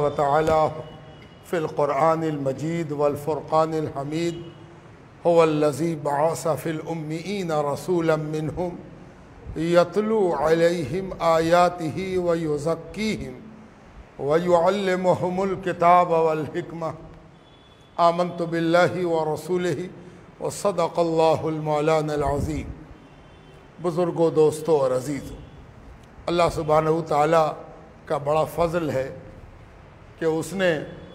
وتعالى في القرآن المجيد والفرقان الحميد هو الذي بعث في الأميين رسولا منهم يتلو عليهم آياته ويزكيهم ويعلمهم الكتاب والحكمة آمنت بالله ورسوله وصدق اللہ المولانا العظیم۔ بزرگوں، دوستوں اور عزیزوں، اللہ سبحانہ وتعالی کا بڑا فضل ہے کہ اس نے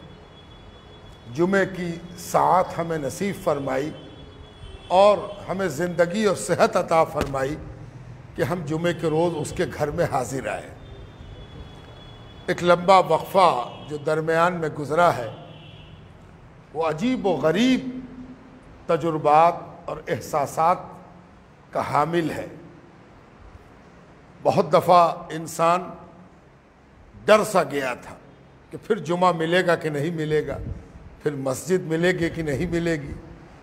جمعے کی ساعت ہمیں نصیب فرمائی اور ہمیں زندگی اور صحت عطا فرمائی کہ ہم جمعے کے روز اس کے گھر میں حاضر آئے۔ ایک لمبا وقفہ جو درمیان میں گزرا ہے وہ عجیب و غریب تجربات اور احساسات کا حامل ہے۔ بہت دفعہ انسان ڈر سا گیا تھا کہ پھر جمعہ ملے گا کہ نہیں ملے گا، پھر مسجد ملے گی کہ نہیں ملے گی،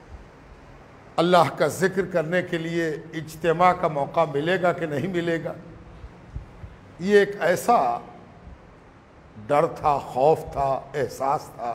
اللہ کا ذکر کرنے کے لیے اجتماع کا موقع ملے گا کہ نہیں ملے گا۔ یہ ایک ایسا ڈر تھا، خوف تھا، احساس تھا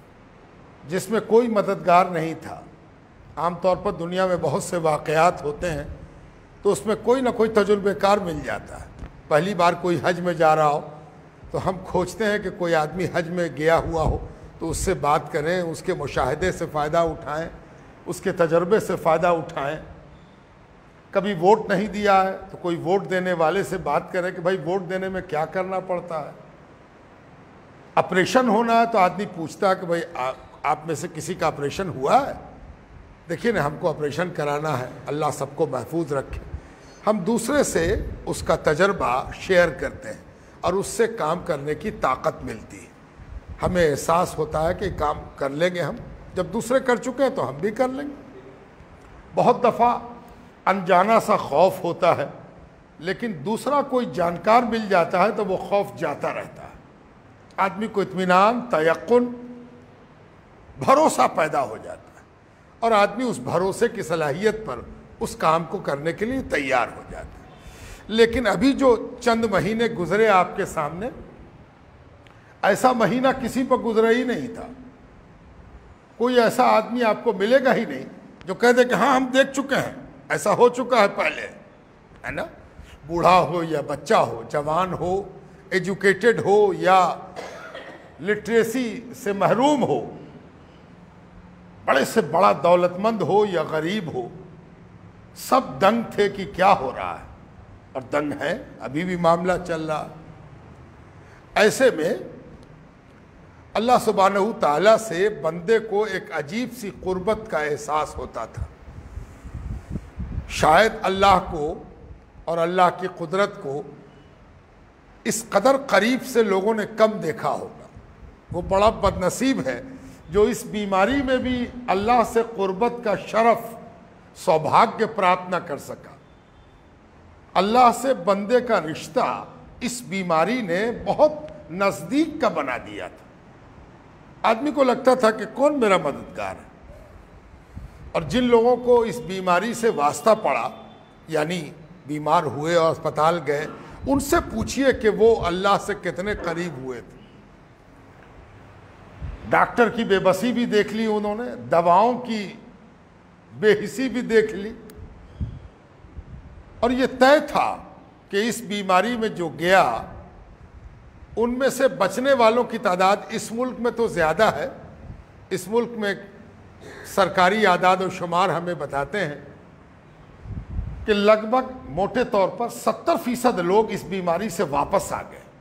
جس میں کوئی مددگار نہیں تھا۔ عام طور پر دنیا میں بہت سے واقعات ہوتے ہیں تو اس میں کوئی نہ کوئی تجربہ کار مل جاتا ہے۔ پہلی بار کوئی حج میں جا رہا ہو تو ہم کھوجتے ہیں کہ کوئی آدمی حج میں گیا ہوا ہو تو اس سے بات کریں، اس کے مشاہدے سے فائدہ اٹھائیں، اس کے تجربے سے فائدہ اٹھائیں۔ کبھی ووٹ نہیں دیا ہے تو کوئی ووٹ دینے والے سے بات کریں کہ بھائی ووٹ دینے میں کیا کرنا پڑتا ہے۔ آپریشن ہونا ہے تو آدمی پوچھتا ہے کہ بھائی آپ میں سے کسی کا آپریشن ہوا ہے؟ دیکھیے نا، ہم کو آپریشن کرانا ہے، اللہ سب کو محفوظ رکھے۔ ہم دوسرے سے اس کا تجربہ شیئر کرتے ہیں اور اس سے کام کرنے کی طاقت ملتی ہے۔ ہمیں احساس ہوتا ہے کہ کام کر لیں گے ہم، جب دوسرے کر چکے ہیں تو ہم بھی کر لیں گے۔ بہت دفعہ انجانا سا خوف ہوتا ہے، لیکن دوسرا کوئی جانکار مل جاتا ہے تو وہ خوف جاتا رہتا ہے۔ آدمی کو اطمینان، تیقن، بھروسہ پیدا ہو جاتا ہے اور آدمی اس بھروسے کی صلاحیت پر اس کام کو کرنے کے لیے تیار ہو جاتا ہے۔ لیکن ابھی جو چند مہینے گزرے آپ کے سامنے، ایسا مہینہ کسی پر گزرا ہی نہیں تھا۔ کوئی ایسا آدمی آپ کو ملے گا ہی نہیں جو کہہ دے کہ ہاں ہم دیکھ چکے ہیں، ایسا ہو چکا ہے پہلے، ہے نا؟ بوڑھا ہو یا بچہ ہو، جوان ہو، ایجوکیٹڈ ہو یا لٹریسی سے محروم ہو، بڑے سے بڑا دولت مند ہو یا غریب ہو، سب دنگ تھے کہ کیا ہو رہا ہے، اور دنگ ہے، ابھی بھی معاملہ چل رہا۔ ایسے میں اللہ سبحانہ تعالیٰ سے بندے کو ایک عجیب سی قربت کا احساس ہوتا تھا۔ شاید اللہ کو اور اللہ کی قدرت کو اس قدر قریب سے لوگوں نے کم دیکھا ہوگا۔ وہ بڑا بد نصیب ہے جو اس بیماری میں بھی اللہ سے قربت کا شرف، سوبھاگیہ پراپت نہ کر سکا۔ اللہ سے بندے کا رشتہ اس بیماری نے بہت نزدیک کا بنا دیا تھا۔ آدمی کو لگتا تھا کہ کون میرا مددگار ہے، اور جن لوگوں کو اس بیماری سے واسطہ پڑا، یعنی بیمار ہوئے اور اسپتال گئے، ان سے پوچھئے کہ وہ اللہ سے کتنے قریب ہوئے تھے۔ ڈاکٹر کی بے بسی بھی دیکھ لی انہوں نے، دواؤں کی بے حسی بھی دیکھ لی، اور یہ طے تھا کہ اس بیماری میں جو گیا ان میں سے بچنے والوں کی تعداد اس ملک میں تو زیادہ ہے۔ اس ملک میں سرکاری اعداد و شمار ہمیں بتاتے ہیں کہ لگ بھگ موٹے طور پر 70% لوگ اس بیماری سے واپس آ گئے۔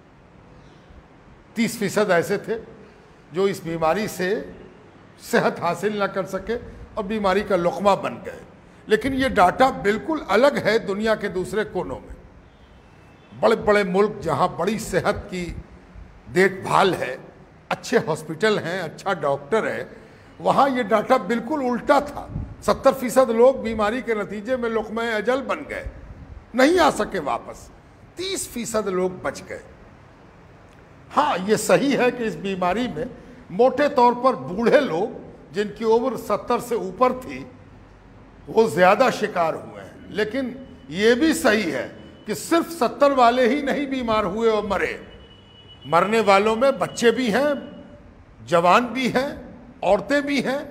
30% ایسے تھے جو اس بیماری سے صحت حاصل نہ کر سکے اور بیماری کا لقمہ بن گئے۔ لیکن یہ ڈاٹا بالکل الگ ہے دنیا کے دوسرے کونوں میں۔ بڑے بڑے ملک جہاں بڑی صحت کی دیکھ بھال ہے، اچھے ہاسپٹل ہیں، اچھا ڈاکٹر ہے، وہاں یہ ڈاٹا بالکل الٹا تھا۔ 70% لوگ بیماری کے نتیجے میں لقمہ اجل بن گئے، نہیں آ سکے واپس۔ 30% لوگ بچ گئے۔ ہاں، یہ صحیح ہے کہ اس بیماری میں موٹے طور پر بوڑھے لوگ جن کی عمر 70 سے اوپر تھی وہ زیادہ شکار ہوئے ہیں، لیکن یہ بھی صحیح ہے کہ صرف 70 والے ہی نہیں بیمار ہوئے اور مرے، مرنے والوں میں بچے بھی ہیں، جوان بھی ہیں، عورتیں بھی ہیں،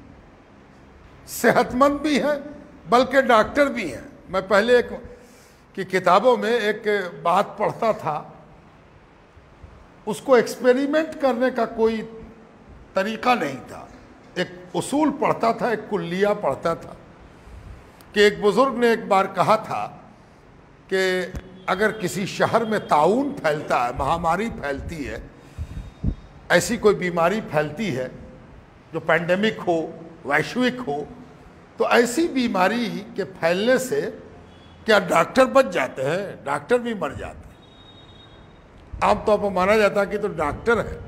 صحت مند بھی ہیں، بلکہ ڈاکٹر بھی ہیں۔ میں پہلے کی کتابوں میں ایک بات پڑھتا تھا، اس کو ایکسپیریمنٹ کرنے کا کوئی طریقہ نہیں تھا، ایک اصول پڑھتا تھا، ایک کلیہ پڑھتا تھا کہ ایک بزرگ نے ایک بار کہا تھا کہ اگر کسی شہر میں طاعون پھیلتا ہے، مہاماری پھیلتی ہے، ایسی کوئی بیماری پھیلتی ہے جو پینڈیمک ہو، ویشوک ہو، تو ایسی بیماری کے پھیلنے سے کیا ڈاکٹر بچ جاتے ہیں؟ ڈاکٹر بھی مر جاتے ہیں۔ عام طور پر مانا جاتا ہے کہ تو ڈاکٹر ہے،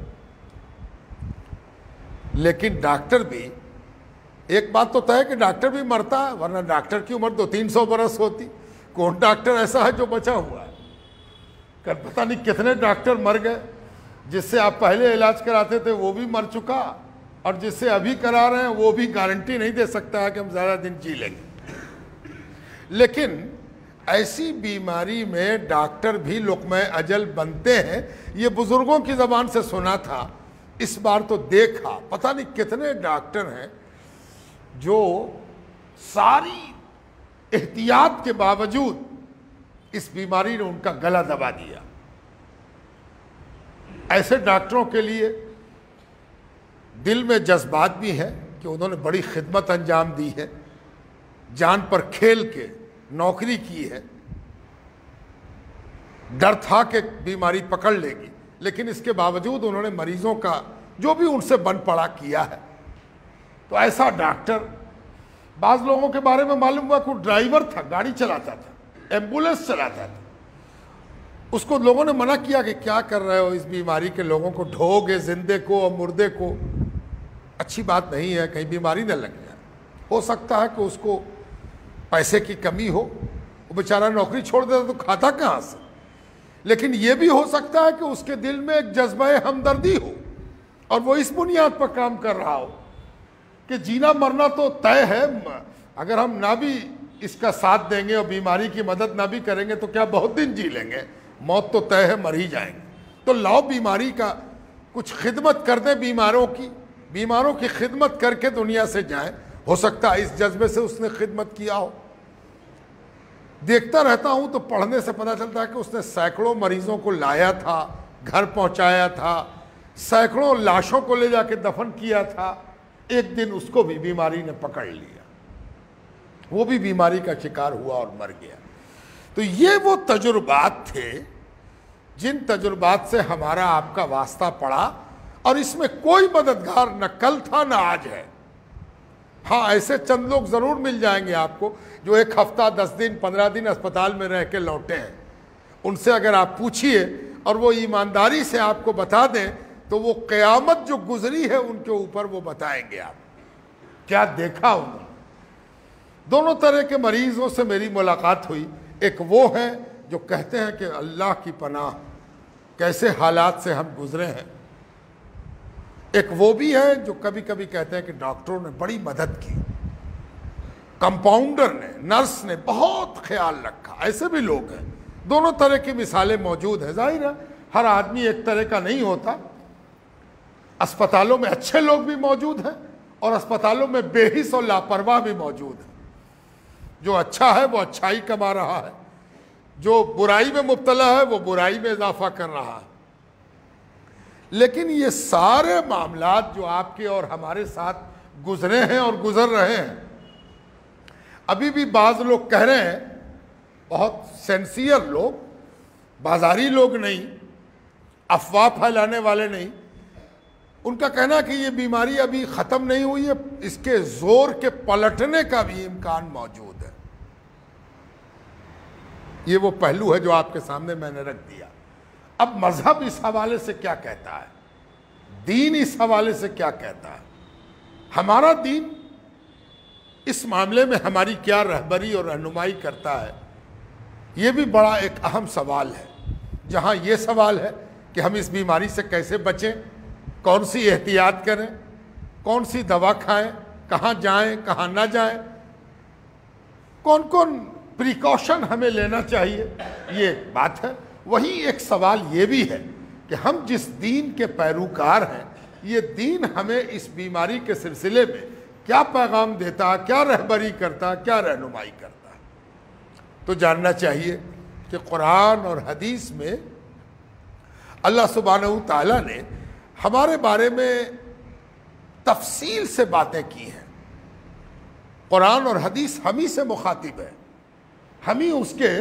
لیکن ڈاکٹر بھی، ایک بات تو طے ہے کہ ڈاکٹر بھی مرتا ہے، ورنہ ڈاکٹر کی عمر 200-300 برس ہوتی۔ کون ڈاکٹر ایسا ہے جو بچا ہوا ہے؟ پتہ نہیں کتنے ڈاکٹر مر گئے، جس سے آپ پہلے علاج کراتے تھے وہ بھی مر چکا، اور جس سے ابھی کرا رہے ہیں وہ بھی گارنٹی نہیں دے سکتا ہے کہ ہم زیادہ دن جی لیں گے۔ لیکن ایسی بیماری میں ڈاکٹر بھی لقمہ اجل بنتے ہیں، یہ بزرگوں کی زبان سے سنا تھا، اس بار تو دیکھا، پتہ نہیں کتنے ڈاکٹر ہیں جو ساری احتیاط کے باوجود اس بیماری نے ان کا گلا دبا دیا۔ ایسے ڈاکٹروں کے لیے دل میں جذبات بھی ہیں کہ انہوں نے بڑی خدمت انجام دی ہے، جان پر کھیل کے نوکری کی ہے، ڈر تھا کہ بیماری پکڑ لے گی، لیکن اس کے باوجود انہوں نے مریضوں کا جو بھی ان سے بن پڑا کیا ہے۔ تو ایسا ڈاکٹر، بعض لوگوں کے بارے میں معلوم ہوا کہ وہ ڈرائیور تھا، گاڑی چلاتا تھا، ایمبولینس چلاتا تھا، اس کو لوگوں نے منع کیا کہ کیا کر رہے ہو، اس بیماری کے لوگوں کو ڈھو گے، زندے کو اور مردے کو، اچھی بات نہیں ہے، کہیں بیماری نہ لگ جائے۔ ہو سکتا ہے کہ اس کو پیسے کی کمی ہو، وہ بیچارہ نوکری چھوڑ دیتا تو کھاتا کہاں سے، لیکن یہ بھی ہو سکتا ہے کہ اس کے دل میں ایک جذبہ ہمدردی ہو اور وہ اس بنیاد پر کام کر رہا ہو کہ جینا مرنا تو طے ہے، اگر ہم نہ بھی اس کا ساتھ دیں گے اور بیماری کی مدد نہ بھی کریں گے تو کیا بہت دن جی لیں گے، موت تو طے ہے، مر ہی جائیں گے۔ تو لاؤ بیماری کا کچھ خدمت کر دیں، بیماروں کی خدمت کر کے دنیا سے جائیں۔ ہو سکتا ہے اس جذبے سے اس نے خدمت کیا ہو۔ دیکھتا رہتا ہوں تو پڑھنے سے پتہ چلتا ہے کہ اس نے سینکڑوں مریضوں کو لایا تھا، گھر پہنچایا تھا، سینکڑوں لاشوں کو لے جا کے دفن کیا تھا۔ ایک دن اس کو بھی بیماری نے پکڑ لیا، وہ بھی بیماری کا شکار ہوا اور مر گیا۔ تو یہ وہ تجربات تھے جن تجربات سے ہمارا آپ کا واسطہ پڑا، اور اس میں کوئی مددگار نہ کل تھا نہ آج ہے۔ ہاں، ایسے چند لوگ ضرور مل جائیں گے آپ کو جو ایک ہفتہ 10 دن 15 دن اسپتال میں رہ کے لوٹے ہیں، ان سے اگر آپ پوچھئے اور وہ ایمانداری سے آپ کو بتا دیں تو وہ قیامت جو گزری ہے ان کے اوپر وہ بتائیں گے آپ کیا دیکھا انہوں نے۔ دونوں طرح کے مریضوں سے میری ملاقات ہوئی، ایک وہ ہیں جو کہتے ہیں کہ اللہ کی پناہ کیسے حالات سے ہم گزرے ہیں، ایک وہ بھی ہے جو کبھی کبھی کہتے ہیں کہ ڈاکٹروں نے بڑی مدد کی، کمپاؤنڈر نے، نرس نے بہت خیال رکھا، ایسے بھی لوگ ہیں۔ دونوں طرح کی مثالیں موجود ہیں۔ ظاہر ہے ہر آدمی ایک طرح کا نہیں ہوتا، اسپتالوں میں اچھے لوگ بھی موجود ہیں اور اسپتالوں میں بے حس اور لاپرواہ بھی موجود ہیں۔ جو اچھا ہے وہ اچھائی کما رہا ہے، جو برائی میں مبتلا ہے وہ برائی میں اضافہ کر رہا ہے۔ لیکن یہ سارے معاملات جو آپ کے اور ہمارے ساتھ گزرے ہیں اور گزر رہے ہیں، ابھی بھی بعض لوگ کہہ رہے ہیں، بہت سینسیئر لوگ، بازاری لوگ نہیں، افواہ پھیلانے والے نہیں، ان کا کہنا ہے کہ یہ بیماری ابھی ختم نہیں ہوئی ہے، اس کے زور کے پلٹنے کا بھی امکان موجود ہے۔ یہ وہ پہلو ہے جو آپ کے سامنے میں نے رکھ دیا۔ اب مذہب اس حوالے سے کیا کہتا ہے، دین اس حوالے سے کیا کہتا ہے، ہمارا دین اس معاملے میں ہماری کیا رہبری اور رہنمائی کرتا ہے، یہ بھی بڑا ایک اہم سوال ہے۔ جہاں یہ سوال ہے کہ ہم اس بیماری سے کیسے بچیں، کون سی احتیاط کریں، کون سی دوا کھائیں، کہاں جائیں کہاں نہ جائیں، کون کون پریکاشن ہمیں لینا چاہیے، یہ بات ہے۔ وہیں ایک سوال یہ بھی ہے کہ ہم جس دین کے پیروکار ہیں، یہ دین ہمیں اس بیماری کے سلسلے میں کیا پیغام دیتا، کیا رہبری کرتا، کیا رہنمائی کرتا، تو جاننا چاہیے کہ قرآن اور حدیث میں اللہ سبحانہ و تعالیٰ نے ہمارے بارے میں تفصیل سے باتیں کی ہیں۔ قرآن اور حدیث ہم ہی سے مخاطب ہے، ہم ہی اس کے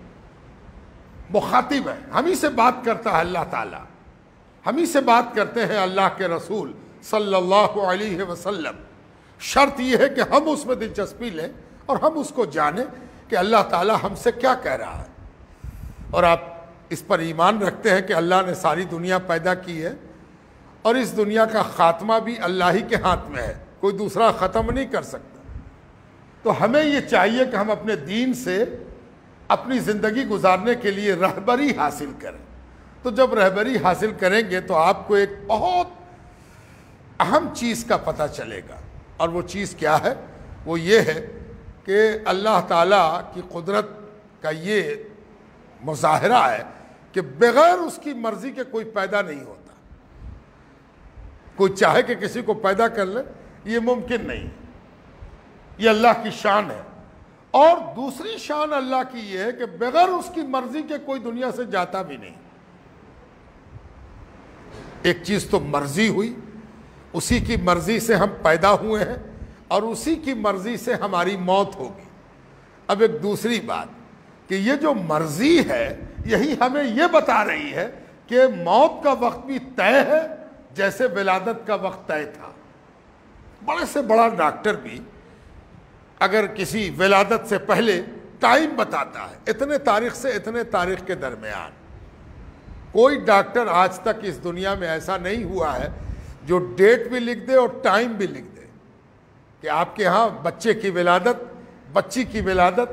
مخاطب ہیں، ہم ہی سے بات کرتا ہے اللہ تعالیٰ، ہم ہی سے بات کرتے ہیں اللہ کے رسول صلی اللہ علیہ وسلم۔ شرط یہ ہے کہ ہم اس میں دلچسپی لیں اور ہم اس کو جانیں کہ اللہ تعالیٰ ہم سے کیا کہہ رہا ہے، اور آپ اس پر ایمان رکھتے ہیں کہ اللہ نے ساری دنیا پیدا کی ہے اور اس دنیا کا خاتمہ بھی اللہ ہی کے ہاتھ میں ہے، کوئی دوسرا ختم نہیں کر سکتا۔ تو ہمیں یہ چاہیے کہ ہم اپنے دین سے اپنی زندگی گزارنے کے لیے رہبری حاصل کریں۔ تو جب رہبری حاصل کریں گے تو آپ کو ایک بہت اہم چیز کا پتہ چلے گا، اور وہ چیز کیا ہے؟ وہ یہ ہے کہ اللہ تعالیٰ کی قدرت کا یہ مظاہرہ ہے کہ بغیر اس کی مرضی کے کوئی پیدا نہیں ہوتا۔ کوئی چاہے کہ کسی کو پیدا کر لے، یہ ممکن نہیں، یہ اللہ کی شان ہے۔ اور دوسری شان اللہ کی یہ ہے کہ بغیر اس کی مرضی کے کوئی دنیا سے جاتا بھی نہیں۔ ایک چیز تو مرضی ہوئی، اسی کی مرضی سے ہم پیدا ہوئے ہیں اور اسی کی مرضی سے ہماری موت ہوگی۔ اب ایک دوسری بات کہ یہ جو مرضی ہے یہی ہمیں یہ بتا رہی ہے کہ موت کا وقت بھی طے ہے جیسے ولادت کا وقت طے تھا۔ بڑے سے بڑا ڈاکٹر بھی اگر کسی ولادت سے پہلے ٹائم بتاتا ہے، اتنے تاریخ سے اتنے تاریخ کے درمیان، کوئی ڈاکٹر آج تک اس دنیا میں ایسا نہیں ہوا ہے جو ڈیٹ بھی لکھ دے اور ٹائم بھی لکھ دے کہ آپ کے ہاں بچے کی ولادت، بچی کی ولادت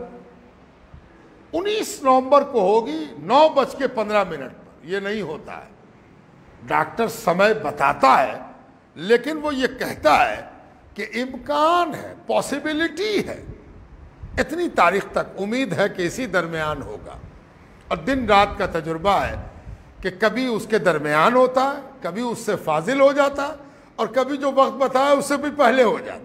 19 نومبر کو ہوگی 9:15 پر۔ یہ نہیں ہوتا ہے۔ ڈاکٹر سمے بتاتا ہے لیکن وہ یہ کہتا ہے کہ امکان ہے، پاسبلٹی ہے، اتنی تاریخ تک امید ہے کہ اسی درمیان ہوگا۔ اور دن رات کا تجربہ ہے کہ کبھی اس کے درمیان ہوتا ہے، کبھی اس سے فاضل ہو جاتا ہے، اور کبھی جو وقت بتایا اس سے بھی پہلے ہو جاتا ہے۔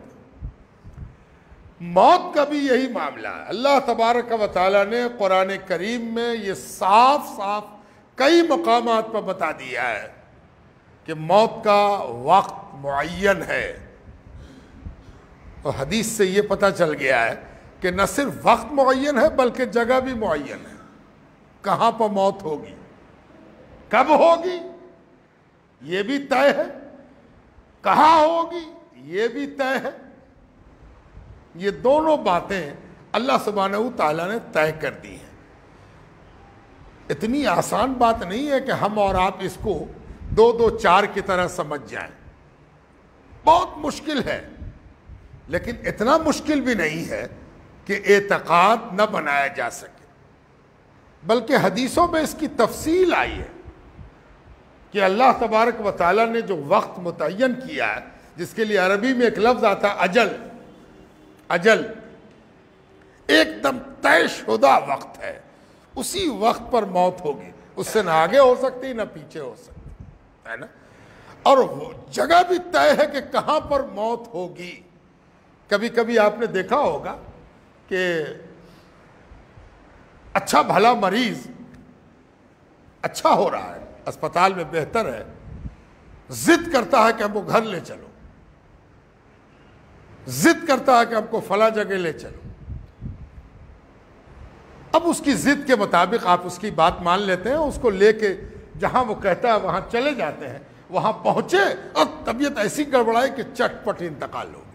موت کا بھی یہی معاملہ ہے۔ اللہ تبارک و تعالیٰ نے قرآن کریم میں یہ صاف صاف کئی مقامات پر بتا دیا ہے کہ موت کا وقت معین ہے، اور حدیث سے یہ پتہ چل گیا ہے کہ نہ صرف وقت معین ہے بلکہ جگہ بھی معین ہے۔ کہاں پر موت ہوگی، کب ہوگی، یہ بھی طے ہے، کہاں ہوگی یہ بھی طے ہے۔ یہ دونوں باتیں اللہ سبحانہ و تعالیٰ نے طے کر دی ہیں۔ اتنی آسان بات نہیں ہے کہ ہم اور آپ اس کو 2-2-4 کی طرح سمجھ جائیں، بہت مشکل ہے، لیکن اتنا مشکل بھی نہیں ہے کہ اعتقاد نہ بنایا جا سکے، بلکہ حدیثوں میں اس کی تفصیل آئی ہے کہ اللہ تبارک و تعالیٰ نے جو وقت متعین کیا ہے، جس کے لیے عربی میں ایک لفظ آتا ہے اجل، اجل ایک دم طے شدہ وقت ہے، اسی وقت پر موت ہوگی، اس سے نہ آگے ہو سکتی نہ پیچھے ہو سکتی ہے نا۔ اور وہ جگہ بھی طے ہے کہ کہاں پر موت ہوگی۔ کبھی کبھی آپ نے دیکھا ہوگا کہ اچھا بھلا مریض اچھا ہو رہا ہے، اسپتال میں بہتر ہے، ضد کرتا ہے کہ ہم کو گھر لے چلو، ضد کرتا ہے کہ ہم کو فلاں جگہ لے چلو۔ اب اس کی ضد کے مطابق آپ اس کی بات مان لیتے ہیں، اس کو لے کے جہاں وہ کہتا ہے وہاں چلے جاتے ہیں، وہاں پہنچے اور طبیعت ایسی گڑبڑائی کہ چٹ پٹ انتقال ہو گیا۔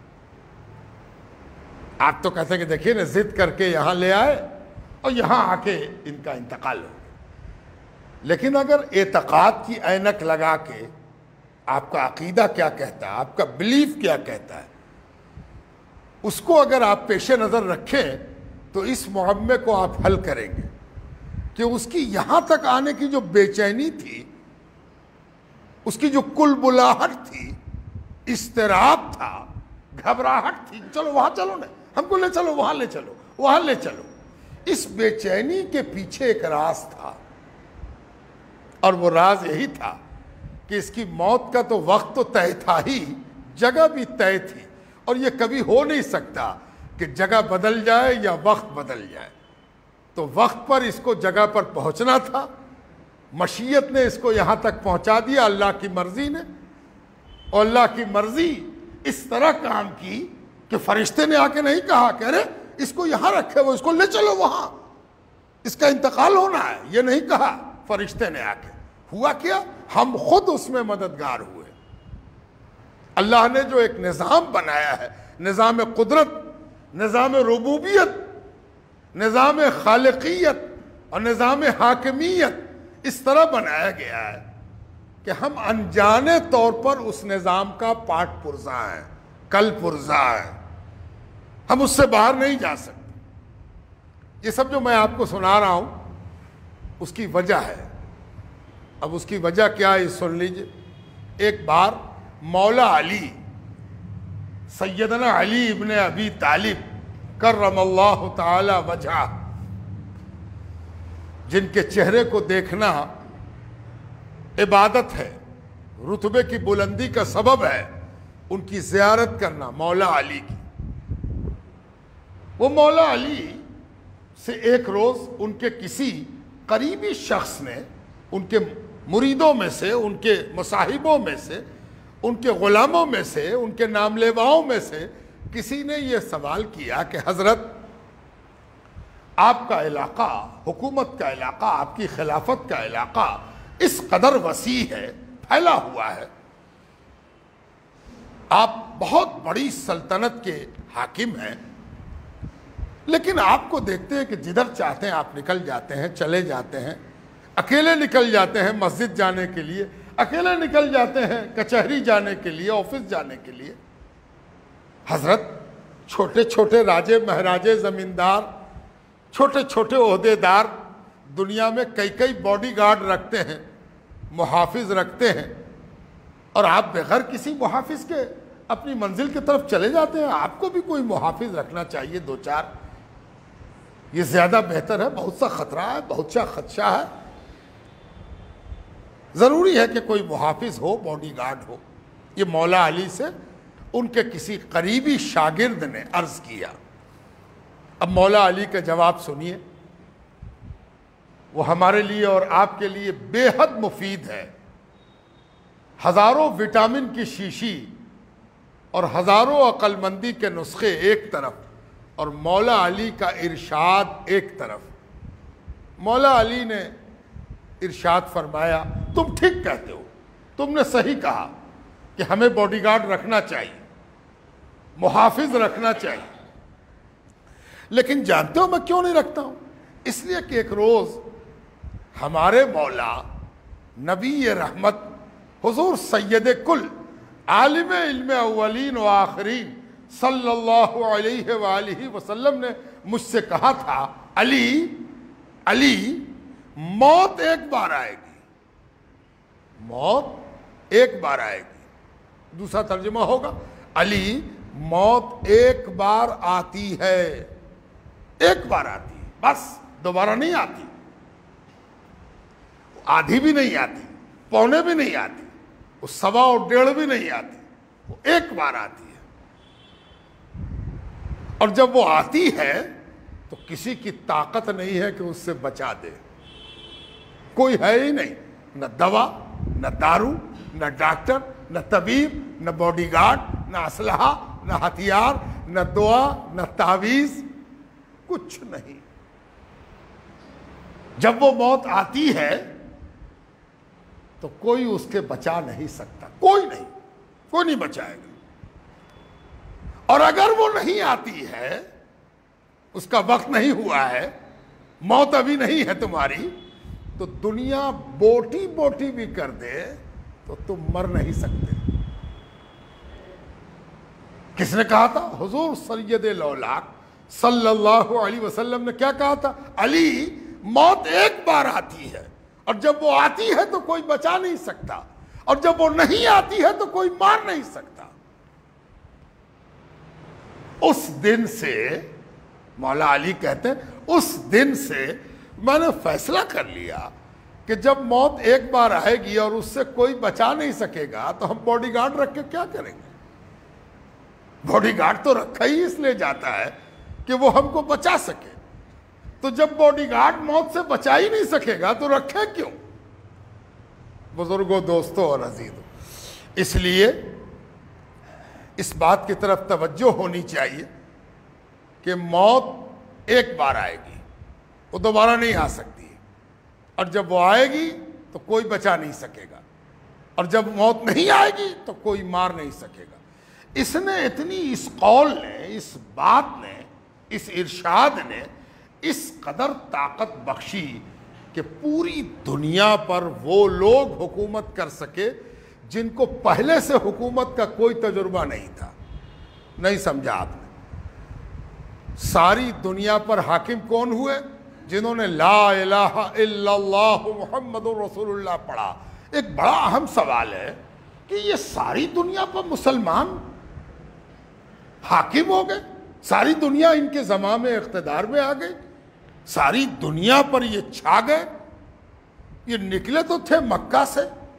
آپ تو کہتے ہیں کہ دیکھیے نا، ضد کر کے یہاں لے آئے اور یہاں آ کے ان کا انتقال ہو گیا۔ لیکن اگر اعتقاد کی اینک لگا کے آپ کا عقیدہ کیا کہتا ہے، آپ کا بلیف کیا کہتا ہے، اس کو اگر آپ پیش نظر رکھیں تو اس معمے کو آپ حل کریں گے کہ اس کی یہاں تک آنے کی جو بے چینی تھی، اس کی جو کل بلاہٹ تھی، اضطراب تھا، گھبراہٹ تھی، چلو وہاں چلو نا، ہم کو لے چلو، وہاں لے چلو، وہاں لے چلو، اس بے چینی کے پیچھے ایک راز تھا، اور وہ راز یہی تھا کہ اس کی موت کا تو وقت تو طے تھا ہی، جگہ بھی طے تھی، اور یہ کبھی ہو نہیں سکتا کہ جگہ بدل جائے یا وقت بدل جائے۔ تو وقت پر اس کو جگہ پر پہنچنا تھا، مشیت نے اس کو یہاں تک پہنچا دیا، اللہ کی مرضی نے، اور اللہ کی مرضی اس طرح کام کی کہ فرشتے نے آ کے نہیں کہا کہ ارے اس کو یہاں رکھے وہ، اس کو لے چلو وہاں، اس کا انتقال ہونا ہے، یہ نہیں کہا فرشتے نے آ کے۔ ہوا کیا؟ ہم خود اس میں مددگار ہوئے۔ اللہ نے جو ایک نظام بنایا ہے، نظام قدرت، نظام ربوبیت، نظام خالقیت اور نظام حاکمیت اس طرح بنایا گیا ہے کہ ہم انجانے طور پر اس نظام کا پاٹ پرزا ہیں، کل پرزا ہیں، ہم اس سے باہر نہیں جا سکتے۔ یہ سب جو میں آپ کو سنا رہا ہوں اس کی وجہ ہے۔ اب اس کی وجہ کیا ہے یہ سن لیجئے۔ ایک بار مولا علی، سیدنا علی ابن ابی طالب کرم اللہ تعالی وجہہ، جن کے چہرے کو دیکھنا عبادت ہے، رتبے کی بلندی کا سبب ہے، ان کی زیارت کرنا مولا علی کی۔ وہ مولا علی سے ایک روز ان کے کسی قریبی شخص نے، ان کے مریدوں میں سے، ان کے مصاحبوں میں سے، ان کے غلاموں میں سے، ان کے نام لیواؤں میں سے کسی نے یہ سوال کیا کہ حضرت آپ کا علاقہ، حکومت کا علاقہ، آپ کی خلافت کا علاقہ اس قدر وسیع ہے، پھیلا ہوا ہے، آپ بہت بڑی سلطنت کے حاکم ہیں، لیکن آپ کو دیکھتے ہیں کہ جدھر چاہتے ہیں آپ نکل جاتے ہیں، چلے جاتے ہیں، اکیلے نکل جاتے ہیں مسجد جانے کے لیے، اکیلے نکل جاتے ہیں کچہری جانے کے لیے، آفس جانے کے لیے۔ حضرت چھوٹے چھوٹے راجے مہاراجے زمیندار، چھوٹے چھوٹے عہدیدار دنیا میں کئی کئی باڈی گارڈ رکھتے ہیں، محافظ رکھتے ہیں، اور آپ بغیر کسی محافظ کے اپنی منزل کی طرف چلے جاتے ہیں۔ آپ کو بھی کوئی محافظ رکھنا چاہیے، دو چار، یہ زیادہ بہتر ہے، بہت سا خطرہ ہے، بہت سا خدشہ ہے، ضروری ہے کہ کوئی محافظ ہو، باڈی گارڈ ہو۔ یہ مولا علی سے ان کے کسی قریبی شاگرد نے عرض کیا۔ اب مولا علی کا جواب سنیے، وہ ہمارے لیے اور آپ کے لیے بے حد مفید ہے۔ ہزاروں وٹامن کی شیشی اور ہزاروں عقل مندی کے نسخے ایک طرف، اور مولا علی کا ارشاد ایک طرف۔ مولا علی نے ارشاد فرمایا، تم ٹھیک کہتے ہو، تم نے صحیح کہا کہ ہمیں باڈی گارڈ رکھنا چاہیے، محافظ رکھنا چاہیے، لیکن جانتے ہو میں کیوں نہیں رکھتا ہوں؟ اس لیے کہ ایک روز ہمارے مولا نبی رحمت حضور سید کل عالم علم اولین و آخرین صلی اللہ علیہ وآلہ وسلم نے مجھ سے کہا تھا، علی علی موت ایک بار آئے گی، موت ایک بار آئے گی۔ دوسرا ترجمہ ہوگا، علی موت ایک بار آتی ہے، ایک بار آتی ہے، بس دوبارہ نہیں آتی، آدھی بھی نہیں آتی، پونے بھی نہیں آتی، وہ سوا اور ڈیڑھ بھی نہیں آتی، وہ ایک بار آتی ہے۔ اور جب وہ آتی ہے تو کسی کی طاقت نہیں ہے کہ اس سے بچا دے، کوئی ہے ہی نہیں، نہ دوا، نہ دارو، نہ ڈاکٹر، نہ طبیب، نہ باڈی گارڈ، نہ اسلحہ، نہ ہتھیار، نہ دعا، نہ تعویذ، کچھ نہیں۔ جب وہ موت آتی ہے تو کوئی اس کے بچا نہیں سکتا، کوئی نہیں بچائے گا۔ اور اگر وہ نہیں آتی ہے، اس کا وقت نہیں ہوا ہے، موت ابھی نہیں ہے تمہاری، تو دنیا بوٹی بوٹی بھی کر دے تو تم مر نہیں سکتے۔ کس نے کہا تھا؟ حضور سید لولاک صلی اللہ علیہ وسلم نے کیا کہا تھا؟ علی موت ایک بار آتی ہے، اور جب وہ آتی ہے تو کوئی بچا نہیں سکتا، اور جب وہ نہیں آتی ہے تو کوئی مار نہیں سکتا۔ اس دن سے مولا علی کہتے ہیں، اس دن سے میں نے فیصلہ کر لیا کہ جب موت ایک بار آئے گی اور اس سے کوئی بچا نہیں سکے گا تو ہم باڈی گارڈ رکھ کے کیا کریں گے؟ باڈی گارڈ تو رکھا ہی اس لیے جاتا ہے کہ وہ ہم کو بچا سکے. تو جب باڈی گارڈ موت سے بچا ہی نہیں سکے گا تو رکھے کیوں؟ بزرگوں، دوستوں اور عزیزوں، اس لیے اس بات کی طرف توجہ ہونی چاہیے کہ موت ایک بار آئے گی، وہ دوبارہ نہیں آ سکتی، اور جب وہ آئے گی تو کوئی بچا نہیں سکے گا، اور جب موت نہیں آئے گی تو کوئی مار نہیں سکے گا. اس نے اتنی، اس قول نے، اس بات نے، اس ارشاد نے اس قدر طاقت بخشی کہ پوری دنیا پر وہ لوگ حکومت کر سکے جن کو پہلے سے حکومت کا کوئی تجربہ نہیں تھا. نہیں سمجھا آپ نے؟ ساری دنیا پر حاکم کون ہوئے؟ جنہوں نے لا الہ الا اللہ محمد رسول اللہ پڑھا. ایک بڑا اہم سوال ہے کہ یہ ساری دنیا پر مسلمان حاکم ہو گئے، ساری دنیا ان کے زمانے میں اقتدار میں آ گئی، ساری دنیا پر یہ چھا گئے. یہ نکلے تو تھے مکہ سے،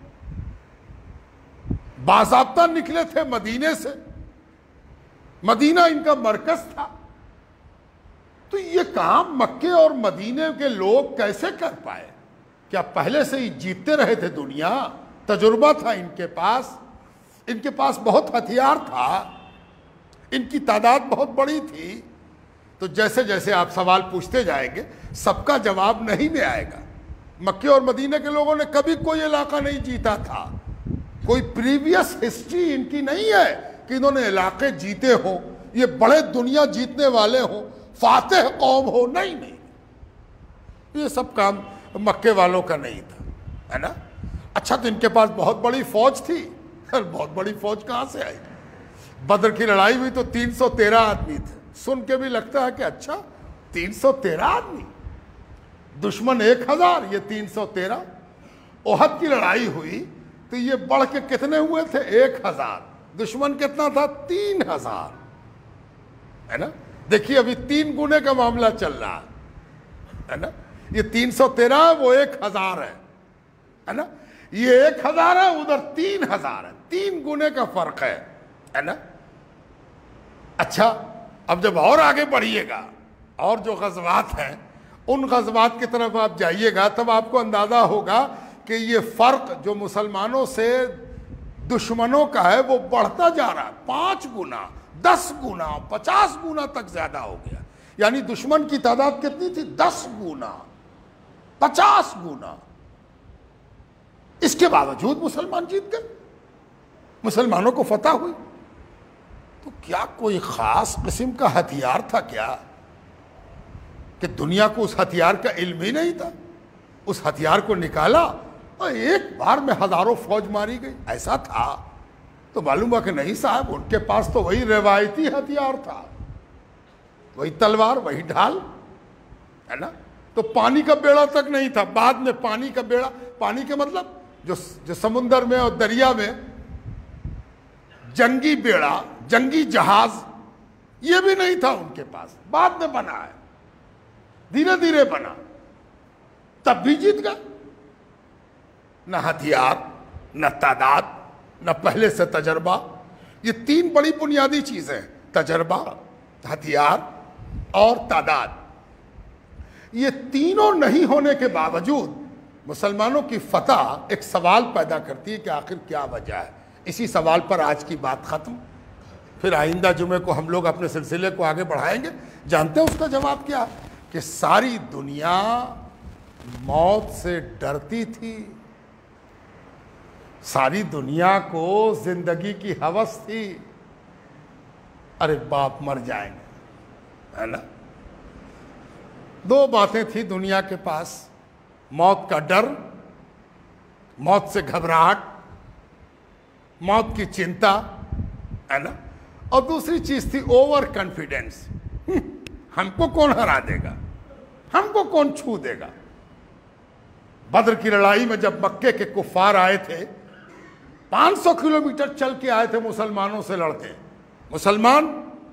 باضابطہ نکلے تھے مدینے سے، مدینہ ان کا مرکز تھا. تو یہ کام مکے اور مدینے کے لوگ کیسے کر پائے؟ کیا پہلے سے ہی جیتتے رہے تھے دنیا؟ تجربہ تھا ان کے پاس بہت ہتھیار تھا، ان کی تعداد بہت بڑی تھی. تو جیسے جیسے آپ سوال پوچھتے جائیں گے سب کا جواب نہیں میں آئے گا. مکے اور مدینے کے لوگوں نے کبھی کوئی علاقہ نہیں جیتا تھا، کوئی پریویس ہسٹری ان کی نہیں ہے کہ انہوں نے علاقے جیتے ہوں، یہ بڑے دنیا جیتنے والے ہوں، فاتح قوم ہو. نہیں، یہ سب کام مکے والوں کا نہیں تھا، ہے نا. اچھا، تو ان کے پاس بہت بڑی فوج تھی. بہت بڑی فوج کہاں سے آئی؟ بدر کی لڑائی ہوئی تو 313 آدمی تھے. سن کے بھی لگتا ہے کہ اچھا 313 آدمی، دشمن 1000، یہ 313. احد کی لڑائی ہوئی تو یہ بڑھ کے کتنے ہوئے تھے؟ 1000. دشمن کتنا تھا؟ 3000، ہے نا. دیکھیے ابھی 3 گنے کا معاملہ چل رہا ہے نا. یہ 313 وہ 1000 ہے نا. یہ 1000 ہے، ادھر 3000 ہے، 3 گنے کا فرق ہے نا. اچھا، اب جب اور آگے بڑھیے گا اور جو غزوات ہیں ان غزوات کی طرف آپ جائیے گا تب آپ کو اندازہ ہوگا کہ یہ فرق جو مسلمانوں سے دشمنوں کا ہے وہ بڑھتا جا رہا ہے. 5 گنا، 10 گنا، 50 گنا تک زیادہ ہو گیا. یعنی دشمن کی تعداد کتنی تھی؟ 10 گنا، 50 گنا. اس کے باوجود مسلمان جیت گئے، مسلمانوں کو فتح ہوئی. تو کیا کوئی خاص قسم کا ہتھیار تھا کیا کہ دنیا کو اس ہتھیار کا علم ہی نہیں تھا؟ اس ہتھیار کو نکالا اور ایک بار میں ہزاروں فوج ماری گئی. ایسا تھا تو معلوم ہوا کہ نہیں صاحب، ان کے پاس تو وہی روایتی ہتھیار تھا، وہی تلوار، وہی ڈھال، ہے نا. تو پانی کا بیڑا تک نہیں تھا. بعد میں پانی کا بیڑا، پانی کے مطلب جو سمندر میں اور دریا میں جنگی بیڑا، جنگی جہاز، یہ بھی نہیں تھا ان کے پاس. بعد میں بنا ہے، دھیرے دھیرے بنا، تب بھی جیت گئے. نہ ہتھیار، نہ تعداد، نہ پہلے سے تجربہ. یہ 3 بڑی بنیادی چیزیں، تجربہ، ہتھیار اور تعداد. یہ تینوں نہیں ہونے کے باوجود مسلمانوں کی فتح ایک سوال پیدا کرتی ہے کہ آخر کیا وجہ ہے. اسی سوال پر آج کی بات ختم. پھر آئندہ جمعے کو ہم لوگ اپنے سلسلے کو آگے بڑھائیں گے. جانتے ہیں اس کا جواب کیا ہے؟ کہ ساری دنیا موت سے ڈرتی تھی، ساری دنیا کو زندگی کی ہوس تھی. ارے باپ مر جائیں گے، ہے نا. 2 باتیں تھی دنیا کے پاس: موت کا ڈر، موت سے گھبراہٹ، موت کی چنتا، ہے نا. اور دوسری چیز تھی اوور کانفیڈنس. ہم کو کون ہرا دے گا، ہم کو کون چھو دے گا. بدر کی لڑائی میں جب مکے کے کفار آئے تھے، 500 کلومیٹر چل کے آئے تھے مسلمانوں سے لڑتے. مسلمان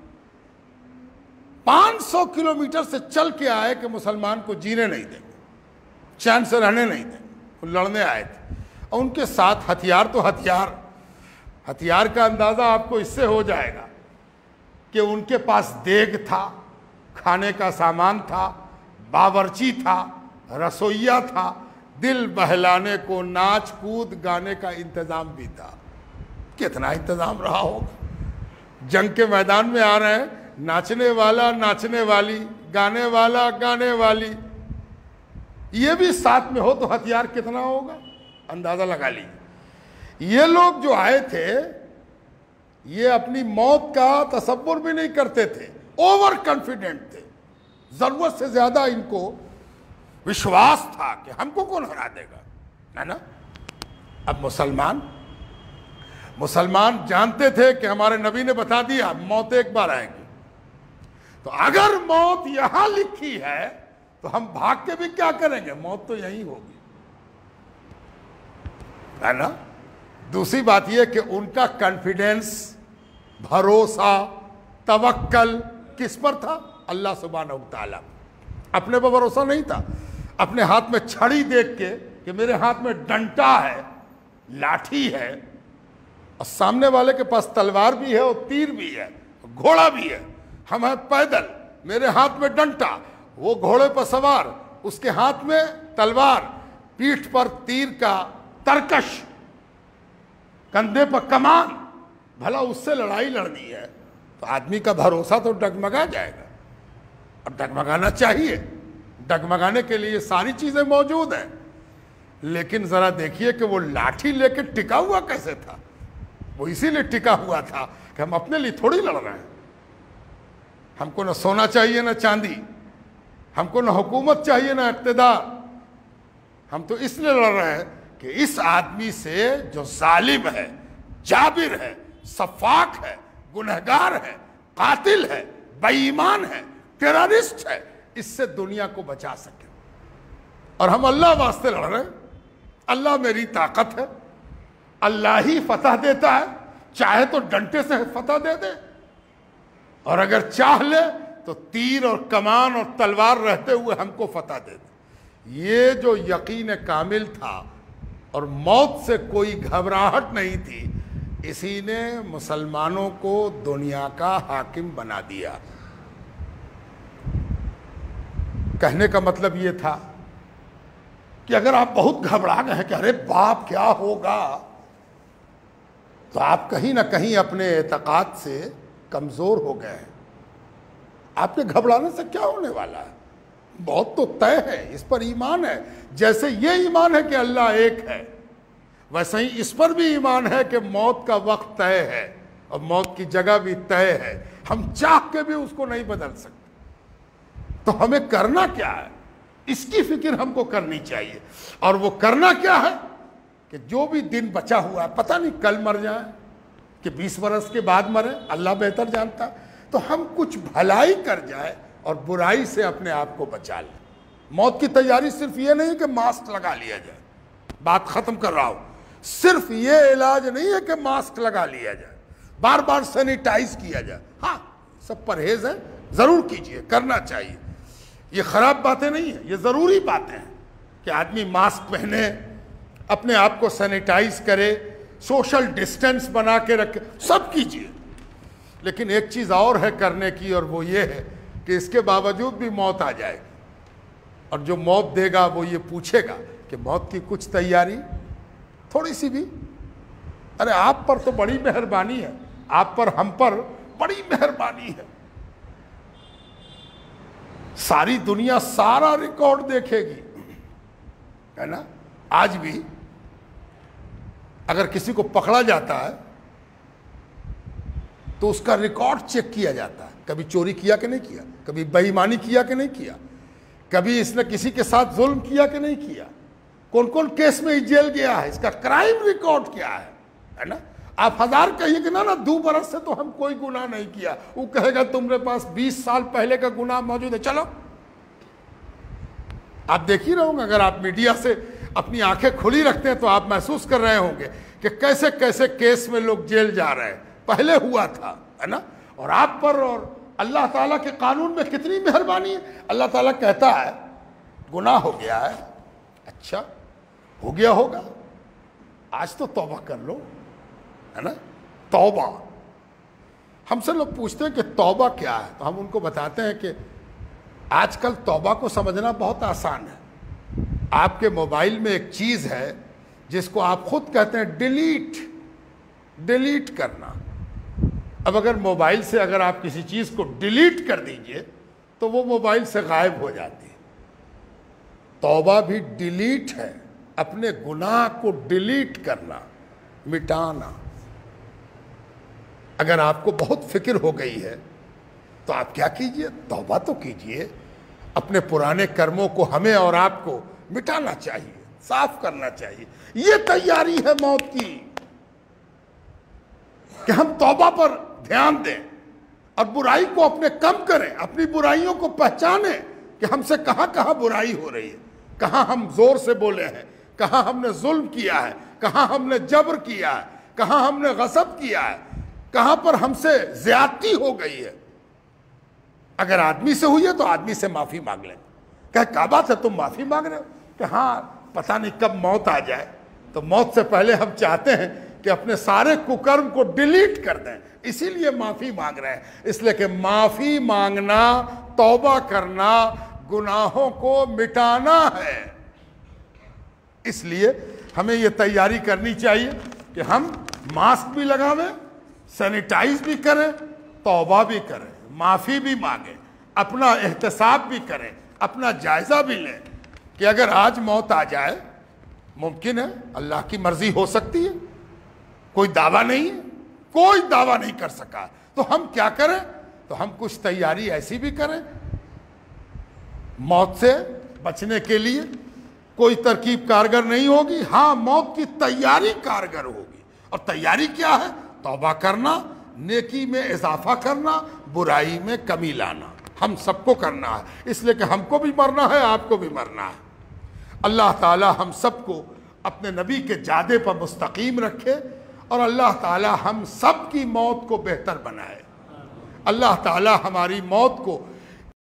500 کلومیٹر سے چل کے آئے کہ مسلمان کو جینے نہیں دیں گے، چین سے رہنے نہیں دیں گے. وہ لڑنے آئے تھے، اور ان کے ساتھ ہتھیار تو ہتھیار کا اندازہ آپ کو اس سے ہو جائے گا کہ ان کے پاس دیگ تھا، کھانے کا سامان تھا، باورچی تھا، رسوئیا تھا، دل بہلانے کو ناچ کود گانے کا انتظام بھی تھا۔ کتنا انتظام رہا ہوگا، جنگ کے میدان میں آ رہے ہیں، ناچنے والا ناچنے والی، گانے والا گانے والی، یہ بھی ساتھ میں ہو تو ہتھیار کتنا ہوگا اندازہ لگا لیجیے۔ یہ لوگ جو آئے تھے یہ اپنی موت کا تصور بھی نہیں کرتے تھے، اوور کانفیڈنٹ تھے، ضرورت سے زیادہ ان کو وشواس تھا کہ ہم کو کون ہرا دے گا، ہے نا۔ اب مسلمان جانتے تھے کہ ہمارے نبی نے بتا دیا موت ایک بار آئے گی، تو اگر موت یہاں لکھی ہے تو ہم بھاگ کے بھی کیا کریں گے، موت تو یہی ہوگی، ہے نا۔ دوسری بات یہ کہ ان کا کانفیڈنس، بھروسہ، توکل کس پر تھا؟ اللہ سبحانہ وتعالی۔ اپنے پر بھروسہ نہیں تھا، اپنے ہاتھ میں چھڑی دیکھ کے کہ میرے ہاتھ میں ڈنٹا ہے، لاٹھی ہے، اور سامنے والے کے پاس تلوار بھی ہے اور تیر بھی ہے، گھوڑا بھی ہے، ہم ہیں پیدل، میرے ہاتھ میں ڈنٹا، وہ گھوڑے پر سوار، اس کے ہاتھ میں تلوار، پیٹھ پر تیر کا ترکش، کندھے پر کمان، بھلا اس سے لڑائی لڑنی ہے تو آدمی کا بھروسہ تو ڈگمگا جائے گا، اور ڈگمگانا چاہیے، ڈگمگانے کے لیے ساری چیزیں موجود ہیں، لیکن ذرا دیکھیے کہ وہ لاٹھی لے کے ٹکا ہوا کیسے تھا۔ وہ اسی لیے ٹکا ہوا تھا کہ ہم اپنے لیے تھوڑی لڑ رہے ہیں، ہم کو نہ سونا چاہیے نہ چاندی، ہم کو نہ حکومت چاہیے نہ اقتدار، ہم تو اس لیے لڑ رہے ہیں کہ اس آدمی سے جو ظالم ہے، جابر ہے، سفاک ہے، گنہگار ہے، قاتل ہے، بے ایمان ہے، ٹیررسٹ ہے، اس سے دنیا کو بچا سکے، اور ہم اللہ واسطے لڑ رہے ہیں۔ اللہ میری طاقت ہے، اللہ ہی فتح دیتا ہے، چاہے تو ڈنٹے سے فتح دے دے، اور اگر چاہ لے تو تیر اور کمان اور تلوار رہتے ہوئے ہم کو فتح دے دے۔ یہ جو یقین کامل تھا اور موت سے کوئی گھبراہٹ نہیں تھی، اسی نے مسلمانوں کو دنیا کا حاکم بنا دیا۔ کہنے کا مطلب یہ تھا کہ اگر آپ بہت گھبرا گئے ہیں کہ ارے باپ کیا ہوگا، تو آپ کہیں نہ کہیں اپنے اعتقاد سے کمزور ہو گئے ہیں۔ آپ کے گھبرانے سے کیا ہونے والا ہے، بہت تو طے ہے، اس پر ایمان ہے۔ جیسے یہ ایمان ہے کہ اللہ ایک ہے، ویسے ہی اس پر بھی ایمان ہے کہ موت کا وقت طے ہے اور موت کی جگہ بھی طے ہے، ہم چاہ کے بھی اس کو نہیں بدل سکتے۔ تو ہمیں کرنا کیا ہے، اس کی فکر ہم کو کرنی چاہیے، اور وہ کرنا کیا ہے کہ جو بھی دن بچا ہوا ہے، پتہ نہیں کل مر جائیں کہ 20 برس کے بعد مرے، اللہ بہتر جانتا، تو ہم کچھ بھلائی کر جائے اور برائی سے اپنے آپ کو بچا لیں۔ موت کی تیاری صرف یہ نہیں کہ ماسک لگا لیا جائے، بات ختم کر رہا ہوں، صرف یہ علاج نہیں ہے کہ ماسک لگا لیا جائے، بار بار سینیٹائز کیا جائے، ہاں سب پرہیز ہیں، ضرور کیجئے، کرنا چاہیے، یہ خراب باتیں نہیں ہیں، یہ ضروری باتیں ہیں کہ آدمی ماسک پہنے، اپنے آپ کو سینیٹائز کرے، سوشل ڈسٹینس بنا کے رکھے، سب کیجئے، لیکن ایک چیز اور ہے کرنے کی، اور وہ یہ ہے کہ اس کے باوجود بھی موت آ جائے گی، اور جو موت دے گا وہ یہ پوچھے گا کہ موت کی کچھ تیاری تھوڑی سی بھی، ارے آپ پر تو بڑی مہربانی ہے، آپ پر ہم پر بڑی مہربانی ہے، ساری دنیا سارا ریکارڈ دیکھے گی، ہے نا۔ آج بھی اگر کسی کو پکڑا جاتا ہے تو اس کا ریکارڈ چیک کیا جاتا ہے، کبھی چوری کیا کہ نہیں کیا، کبھی بے ایمانی کیا کہ نہیں کیا، کبھی اس نے کسی کے ساتھ ظلم کیا کہ نہیں کیا، کون کون کیس میں جیل گیا ہے، اس کا کرائم ریکارڈ کیا ہے نا۔ آپ ہزار کہیے کہ نا 2 برس سے تو ہم کوئی گناہ نہیں کیا، وہ کہے گا تمہارے پاس 20 سال پہلے کا گناہ موجود ہے، چلو۔ آپ دیکھ ہی رہے ہوں گے، اگر آپ میڈیا سے اپنی آنکھیں کھلی رکھتے ہیں تو آپ محسوس کر رہے ہوں گے کہ کیسے کیسے کیس میں لوگ جیل جا رہے ہیں، پہلے ہوا تھا، ہے نا۔ اور آپ پر اور اللہ تعالیٰ کے قانون میں کتنی مہربانی ہے، اللہ تعالیٰ کہتا ہے گناہ ہو گیا ہے، اچھا ہو گیا ہوگا. آج تو توبہ کر لو, ہے نا. توبہ, ہم سے لوگ پوچھتے ہیں کہ توبہ کیا ہے, تو ہم ان کو بتاتے ہیں کہ آج کل توبہ کو سمجھنا بہت آسان ہے. آپ کے موبائل میں ایک چیز ہے جس کو آپ خود کہتے ہیں ڈیلیٹ کرنا. اب اگر موبائل سے اگر آپ کسی چیز کو ڈیلیٹ کر دیجئے تو وہ موبائل سے غائب ہو جاتی ہے. توبہ بھی ڈیلیٹ ہے, اپنے گناہ کو ڈیلیٹ کرنا, مٹانا. اگر آپ کو بہت فکر ہو گئی ہے تو آپ کیا کیجئے, توبہ تو کیجئے. اپنے پرانے کرموں کو ہمیں اور آپ کو مٹانا چاہیے, صاف کرنا چاہیے. یہ تیاری ہے موت کی کہ ہم توبہ پر دھیان دیں اور برائی کو اپنے کم کریں, اپنی برائیوں کو پہچانیں کہ ہم سے کہاں کہاں برائی ہو رہی ہے, کہاں ہم زور سے بولے ہیں, کہاں ہم نے ظلم کیا ہے, کہاں ہم نے جبر کیا ہے, کہاں ہم نے غصب کیا ہے, کہاں پر ہم سے زیادتی ہو گئی ہے. اگر آدمی سے ہوئی ہے تو آدمی سے معافی مانگ لیں. کہ کعبہ سے تم معافی مانگ رہے ہو کہ ہاں پتہ نہیں کب موت آ جائے, تو موت سے پہلے ہم چاہتے ہیں کہ اپنے سارے ککرم کو ڈیلیٹ کر دیں, اسی لیے معافی مانگ رہے ہیں. اس لیے کہ معافی مانگنا, توبہ کرنا, گناہوں کو مٹانا ہے. اس لیے ہمیں یہ تیاری کرنی چاہیے کہ ہم ماسک بھی لگاویں, سینیٹائز بھی کریں, توبہ بھی کریں, معافی بھی مانگیں, اپنا احتساب بھی کریں, اپنا جائزہ بھی لیں کہ اگر آج موت آ جائے, ممکن ہے, اللہ کی مرضی ہو سکتی ہے, کوئی دعویٰ نہیں ہے, کوئی دعویٰ نہیں کر سکا, تو ہم کیا کریں, تو ہم کچھ تیاری ایسی بھی کریں. موت سے بچنے کے لیے کوئی ترکیب کارگر نہیں ہوگی, ہاں موت کی تیاری کارگر ہوگی. اور تیاری کیا ہے, توبہ کرنا, نیکی میں اضافہ کرنا, برائی میں کمی لانا. ہم سب کو کرنا ہے, اس لیے کہ ہم کو بھی مرنا ہے, آپ کو بھی مرنا ہے. اللہ تعالی ہم سب کو اپنے نبی کے جادے پر مستقیم رکھے, اور اللہ تعالی ہم سب کی موت کو بہتر بنائے. اللہ تعالی ہماری موت کو